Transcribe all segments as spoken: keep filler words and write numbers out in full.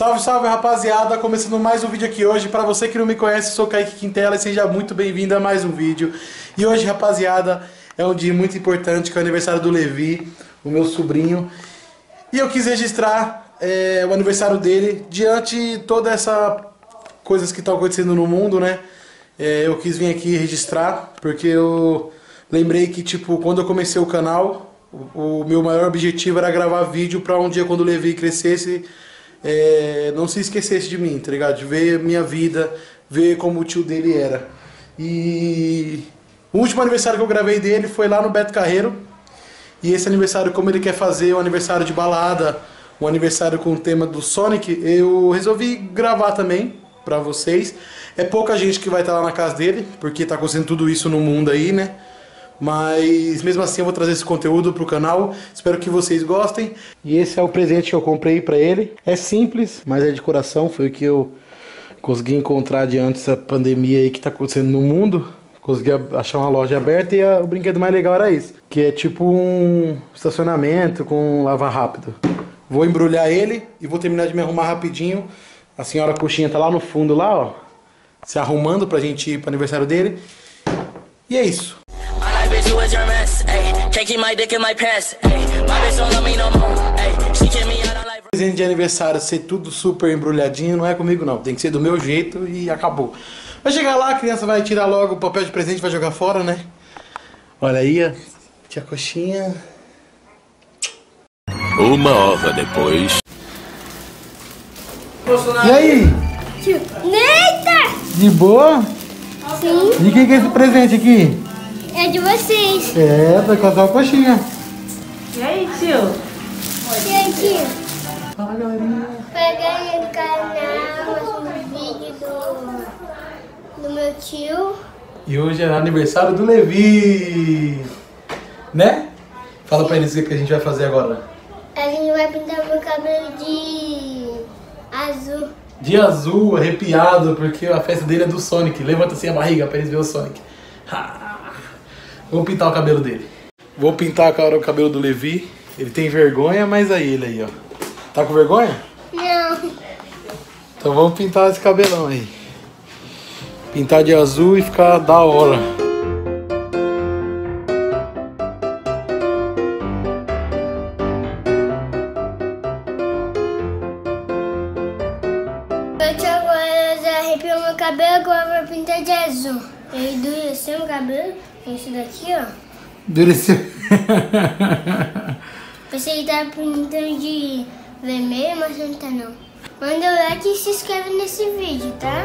Salve, salve, rapaziada, começando mais um vídeo aqui hoje. Pra você que não me conhece, eu sou o Kaique Quintela e seja muito bem-vindo a mais um vídeo. E hoje, rapaziada, é um dia muito importante, que é o aniversário do Levi, o meu sobrinho. E eu quis registrar é, o aniversário dele diante de todas essas coisas que estão acontecendo no mundo, né? É, eu quis vir aqui registrar, porque eu lembrei que, tipo, quando eu comecei o canal, o, o meu maior objetivo era gravar vídeo pra um dia, quando o Levi crescesse, É, não se esquecesse de mim, tá ligado? De ver minha vida, ver como o tio dele era. E o último aniversário que eu gravei dele foi lá no Beto Carreiro. E esse aniversário, como ele quer fazer um aniversário de balada, um aniversário com o tema do Sonic, eu resolvi gravar também pra vocês. É pouca gente que vai estar lá na casa dele, porque tá acontecendo tudo isso no mundo aí, né? Mas mesmo assim eu vou trazer esse conteúdo pro canal. Espero que vocês gostem. E esse é o presente que eu comprei pra ele. É simples, mas é de coração. Foi o que eu consegui encontrar diante dessa pandemia aí que tá acontecendo no mundo. Consegui achar uma loja aberta e a, o brinquedo mais legal era isso, que é tipo um estacionamento com lava rápido. Vou embrulhar ele e vou terminar de me arrumar rapidinho. A senhora Coxinha tá lá no fundo lá, ó, se arrumando pra gente ir pro aniversário dele. E é isso. Presente de aniversário ser tudo super embrulhadinho não é comigo não, tem que ser do meu jeito e acabou. Vai chegar lá, a criança vai tirar logo o papel de presente e vai jogar fora, né? Olha aí, ó, tia Coxinha. Uma hora depois. E aí? Eita! De boa? Sim. De quem que é esse presente aqui? É de vocês. É, do casal Coxinha. E aí, tio? E aí, tio? Fala, galerinha. Peguei no canal um vídeo do, do meu tio. E hoje é aniversário do Levi. Né? Fala pra eles o que a gente vai fazer agora. A gente vai pintar meu cabelo de azul. De azul, arrepiado, porque a festa dele é do Sonic. Levanta assim a barriga pra eles verem o Sonic. Vou pintar o cabelo dele. Vou pintar agora o cabelo do Levi. Ele tem vergonha, mas aí ele aí, ó. Tá com vergonha? Não. Então vamos pintar esse cabelão aí. Pintar de azul e ficar da hora. Eu tio agora já arrepiou meu cabelo, agora vou pintar de azul. Eu endureceu meu cabelo. Esse daqui, ó. Endureceu. Pensei que tava pintando de vermelho, mas não tá não. Manda o like e se inscreve nesse vídeo, tá?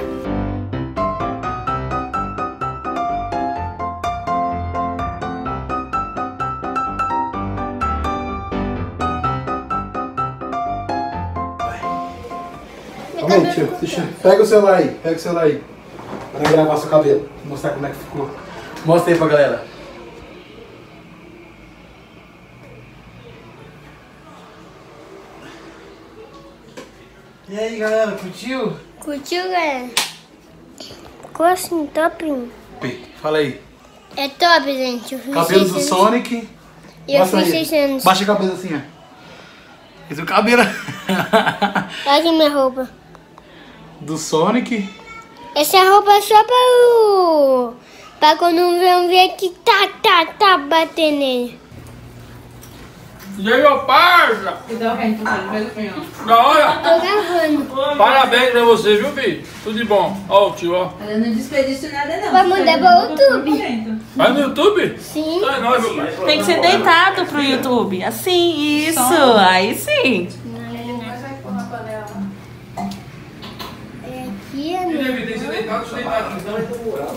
Calma aí, tio. Deixa... Pega o celular aí. Pega o celular aí. Pra gravar seu cabelo. Vou mostrar como é que ficou. Mostra aí pra galera. E aí, galera, curtiu? Curtiu, galera? Ficou assim, top. Fala aí. É top, gente. Eu fiz Cabelo do seis anos. Sonic. E eu Mostra fiz aí. seis anos. Baixa a cabeça assim, ó. Esse é o cabelo Olha aqui minha roupa. do Sonic. Essa roupa é só para o... Pra quando não ver que tá, tá, tá batendo nele. E aí, ô parça? Então, gente, faz assim, ó. Da hora? Tô gravando. Parabéns pra você, viu, filho? Tudo de bom. Ó, o tio, ó. Ela não desperdício nada, não. Vai mandar pro YouTube. Vai no YouTube? Sim. É nóis, meu pai. Tem que ser deitado pro YouTube. Assim, isso. Aí sim. É aqui, E, né? Levi, tem que ser deitado, deixa eu deitar aqui. Senão vai ter moral.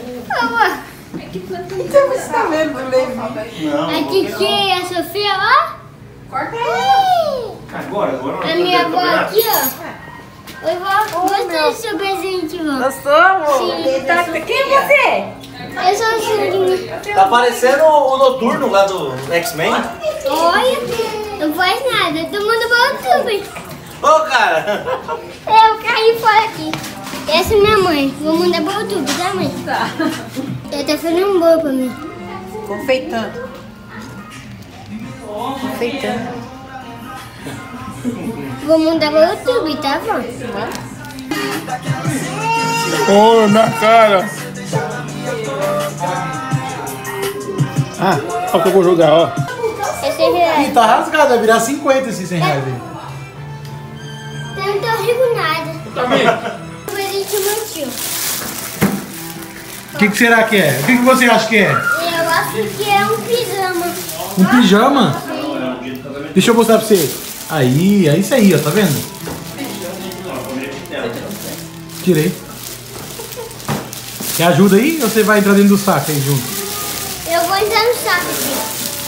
Aqui que é a Sofia, ó. Corta ela. Agora, agora. A minha avó aqui, ó. Oi, vó. Gostei do seu presente, vó. Gostou, amor? Sim. Tá, quem é você? Eu sou a Sandrinha. Tá parecendo o Noturno lá do X-Men. Olha, não faz nada. Todo mundo pro YouTube. Ô, cara. Eu caí fora aqui. Essa é minha mãe. Vou mandar pro YouTube, tá, mãe? Tá. Ela tá fazendo um bolo pra mim. Confeitando. Confeitando. Vou mandar pro YouTube, tá bom? Ô, na cara. Ah, olha o que eu vou jogar, ó. É cem reais. Ih, tá rasgado, vai virar cinquenta esses cem reais aí. Eu não tô rindo nada. Também. Presente do meu tio. O que, que será que é? O que, que você acha que é? Eu acho que é um pijama. Um pijama? Deixa eu mostrar pra você. Aí, é isso aí, ó, tá vendo? Tirei. Quer ajuda aí ou você vai entrar dentro do saco aí junto? Eu vou entrar no saco aqui.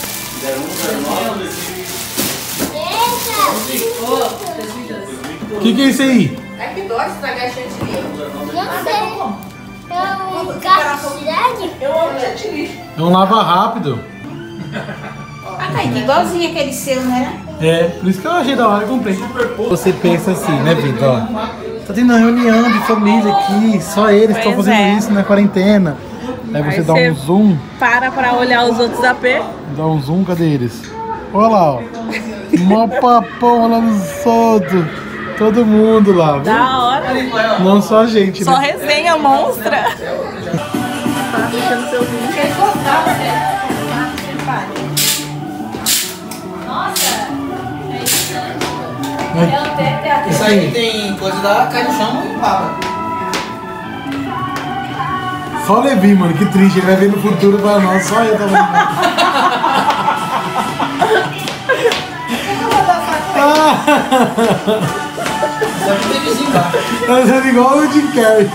Eita! O que, que é isso aí? É que dói, você tá agachando de livro. Não sei. É um carro de cidade? Eu amo chantilly. É um lava rápido. Ah, Kaique, igualzinho aquele seu, né? É, por isso que eu achei da hora e comprei. Você pensa assim, né, Vitor? Ó, tá tendo uma reunião de família aqui, só eles estão Pois fazendo é. isso na quarentena. Aí você Aí dá você- um zoom, Para pra olhar os outros A P. dá um zoom, cadê eles? Olha lá, ó. Mó papão lá no solto. Todo mundo lá, viu? Da hora. Não só a gente, Só né? resenha monstra. Tá fechando seu vídeo. Isso aí tem coisa da cai no chão e baba. Só o Levi, mano, que triste. Ele vai ver no futuro pra nós, só eu tava vendo. Deve ter vizinho lá. Tá sendo igual o Jim Carrey.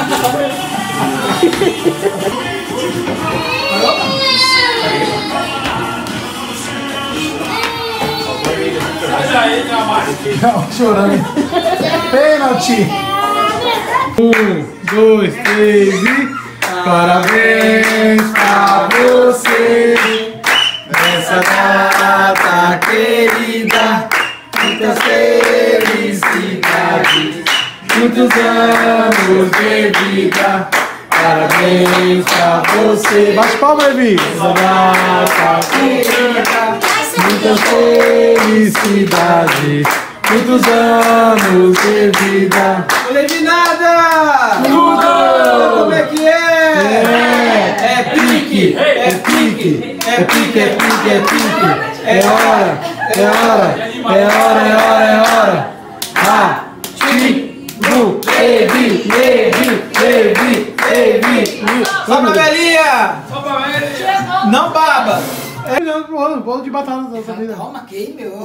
Não, chorando. Pênalti. Um, dois, três e... Parabéns pra você nessa data querida. Muitas felicidades, muitos anos de vida. Parabéns pra você. Bate palma, Levi. Nessa data querida. Muitas felicidades, muitos anos de vida. Não levi nada! Tudo! Como é que é? É, É pique! é pique, é pique, é pique, é pique. É hora, é hora, é hora, é hora, é hora. Ha, ti, bu, Levi, Levi, Levi, Levi. Sobe a velhinha! Não baba! É, não, bolo, bolo de batata da sua vida. Calma, que meu?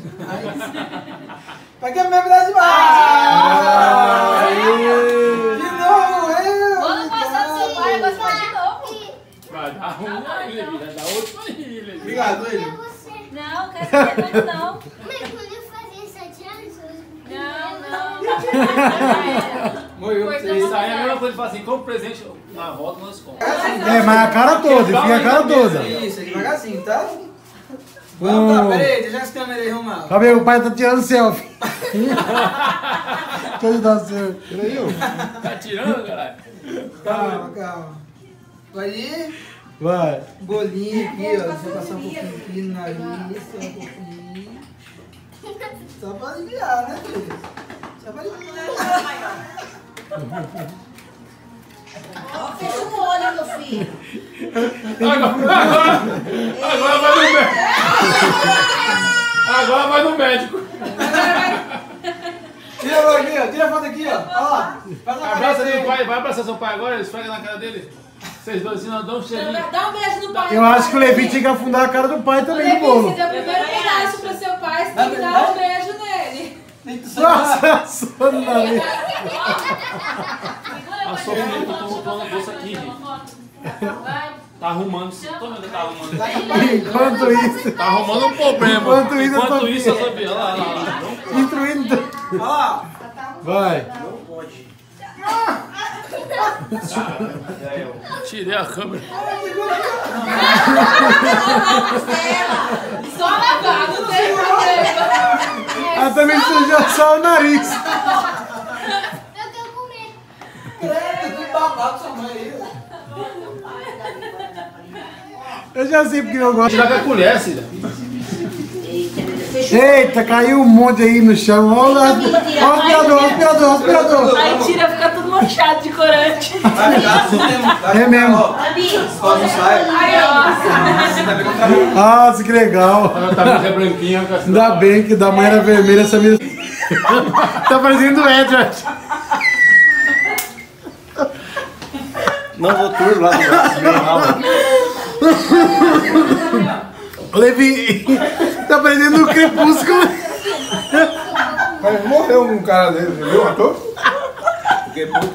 Pra que me virar de baixo? De novo, eu! Ano passado seu pai vai gostar de novo. Vai dar um aí, Levi. Vai dar outro aí, Levi. Obrigado, ele. Você. Não, quero saber muito não. Mas quando eu fazia sete anos, eu... Não, não. Morreu pra Isso vocês. aí é a mesma coisa de falar assim, como presente na volta nós compramos. É, mas a cara toda, enfia a cara toda. Isso, devagarzinho, tá? Vamos lá, peraí, deixa as câmeras aí arrumar. Tá vendo? O pai tá tirando selfie. Deixa eu ajudar você. Peraí, ó. Tá tirando, caralho? Calma, calma. Vai ir. Vai. Bolinho aqui, ó. Deixa eu passar um pouquinho aqui no nariz, só um pouquinho. Só pra aliviar, né, filho? Só pra aliviar. Fecha o olho, meu filho. Agora, agora, agora vai no médico. Agora vai no médico. Tira agora aqui, ó. Tira a foto aqui, ó. Ó lá. Faz uma Abraça cabeça seu aí. pai, vai abraçar seu pai agora, esfrega na cara dele. Vocês dois assim, nós dão um cheirinho. Dá um beijo no pai. Eu acho que o Levi tinha que afundar a cara do pai também no bolo. Levi, você deu o primeiro pedaço pro seu pai, você tem que dar um beijo nele. Nossa, só no nariz. A Sofia que tomou pão na bolsa aqui, gente. Tá arrumando, tô vendo que tá arrumando. Enquanto isso, Tá arrumando um problema. Enquanto isso, a Enquanto Sofia- isso, a Sofia, olha lá, olha lá. instruindo. Ó lá. Vai. Tirei a câmera. Só lavado, não tem problema. Ela também sujou só o nariz. Eu quero comer. Credo, que babado sua mãe aí. Eu já sei porque eu gosto. Tirar com a colher, Cida. Fecha Eita, caiu um monte aí no chão. Olha o aspirador, aspirador, aspirador. Aí tira, fica tudo manchado de corante. É mesmo. Nossa, que legal. Tá branquinha. Ainda bem que da mãe era vermelha essa minha. Tá parecendo o Edward. Não vou turno lá do Levi, tá parecendo o Crepúsculo. Mas morreu um cara dele, viu? Um ator? Crepúsculo.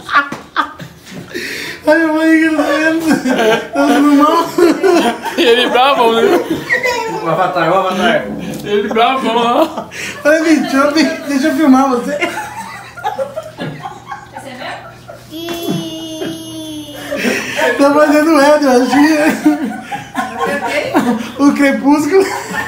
Ai, mãe, que doendo. Tá tudo mal. Ele bravo, né? O Avatar, o Avatar. Ele bravo, ó. Olha, Levi, deixa eu, deixa eu filmar você. Tá fazendo o Edward. O Crepúsculo.